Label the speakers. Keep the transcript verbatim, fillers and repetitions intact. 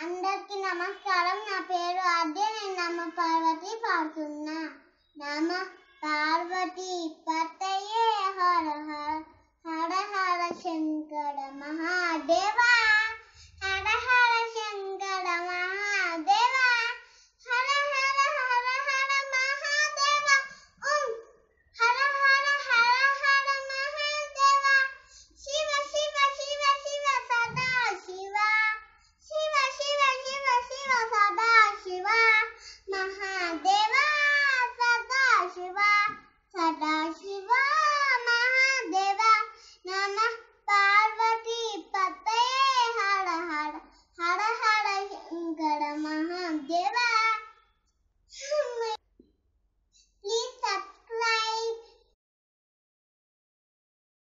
Speaker 1: అందరికీ నమస్కారం. నా పేరు ఆద్య. నేను నమ పార్వతి పాడుతున్నా. నమ పార్వతి పతయే హర హర హర హర శంకర మహాదేవ